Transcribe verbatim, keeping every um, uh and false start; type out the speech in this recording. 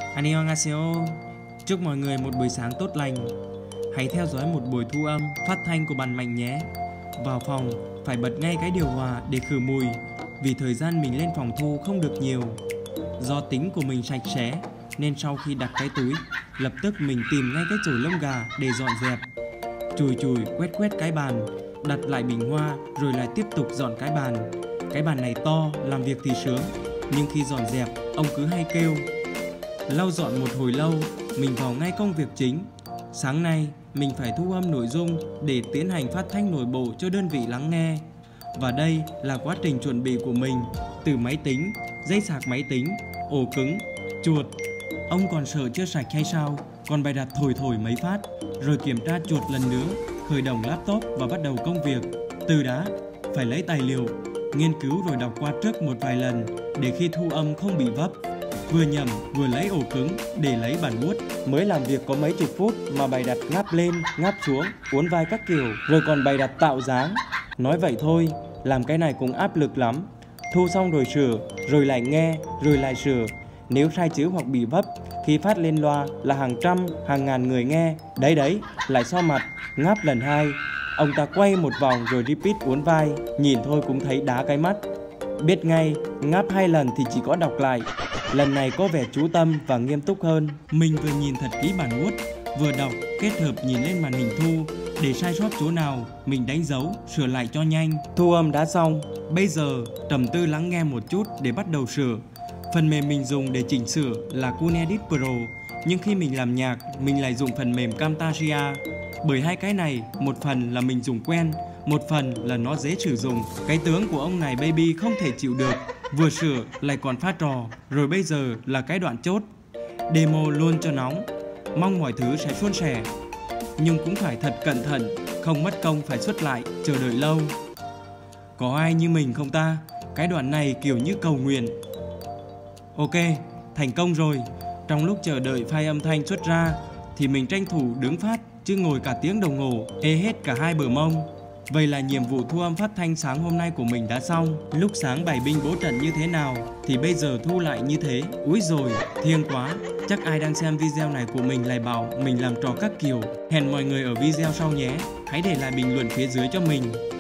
Annyeonghaseyo. Chúc mọi người một buổi sáng tốt lành. Hãy theo dõi một buổi thu âm phát thanh của bạn Mạnh nhé. Vào phòng phải bật ngay cái điều hòa để khử mùi, vì thời gian mình lên phòng thu không được nhiều. Do tính của mình sạch sẽ nên sau khi đặt cái túi, lập tức mình tìm ngay cái chổi lông gà để dọn dẹp. Chùi chùi quét quét cái bàn, đặt lại bình hoa rồi lại tiếp tục dọn cái bàn. Cái bàn này to, làm việc thì sướng, nhưng khi dọn dẹp ông cứ hay kêu. Lau dọn một hồi lâu, mình vào ngay công việc chính. Sáng nay mình phải thu âm nội dung để tiến hành phát thanh nội bộ cho đơn vị lắng nghe. Và đây là quá trình chuẩn bị của mình, từ máy tính, dây sạc máy tính, ổ cứng, chuột. Ông còn sợ chưa sạch hay sao? Còn bày đặt thổi thổi mấy phát, rồi kiểm tra chuột lần nữa, khởi động laptop và bắt đầu công việc. Từ đã, phải lấy tài liệu, nghiên cứu rồi đọc qua trước một vài lần để khi thu âm không bị vấp. Vừa nhầm vừa lấy ổ cứng để lấy bàn vuốt. Mới làm việc có mấy chục phút mà bày đặt ngáp lên, ngáp xuống, uốn vai các kiểu, rồi còn bày đặt tạo dáng. Nói vậy thôi, làm cái này cũng áp lực lắm. Thu xong rồi sửa, rồi lại nghe, rồi lại sửa. Nếu sai chữ hoặc bị vấp, khi phát lên loa là hàng trăm, hàng ngàn người nghe. Đấy đấy, lại so mặt, ngáp lần hai. Ông ta quay một vòng rồi repeat uốn vai, nhìn thôi cũng thấy đá cái mắt. Biết ngay, ngáp hai lần thì chỉ có đọc lại. Lần này có vẻ chú tâm và nghiêm túc hơn. Mình vừa nhìn thật kỹ bản vuốt, vừa đọc, kết hợp nhìn lên màn hình thu. Để sai sót chỗ nào, mình đánh dấu, sửa lại cho nhanh. Thu âm đã xong, bây giờ trầm tư lắng nghe một chút để bắt đầu sửa. Phần mềm mình dùng để chỉnh sửa là Kunedit Pro, nhưng khi mình làm nhạc, mình lại dùng phần mềm Camtasia. Bởi hai cái này, một phần là mình dùng quen, một phần là nó dễ sử dụng. Cái tướng của ông này baby không thể chịu được, vừa sửa lại còn phát trò. Rồi bây giờ là cái đoạn chốt, demo luôn cho nóng. Mong mọi thứ sẽ suôn sẻ, nhưng cũng phải thật cẩn thận, không mất công phải xuất lại, chờ đợi lâu. Có ai như mình không ta? Cái đoạn này kiểu như cầu nguyện. Ok, thành công rồi. Trong lúc chờ đợi file âm thanh xuất ra thì mình tranh thủ đứng phát, chứ ngồi cả tiếng đồng hồ, ê hết cả hai bờ mông. Vậy là nhiệm vụ thu âm phát thanh sáng hôm nay của mình đã xong. Lúc sáng bày binh bố trận như thế nào thì bây giờ thu lại như thế. Úi rồi, thiêng quá. Chắc ai đang xem video này của mình lại bảo mình làm trò các kiểu. Hẹn mọi người ở video sau nhé. Hãy để lại bình luận phía dưới cho mình.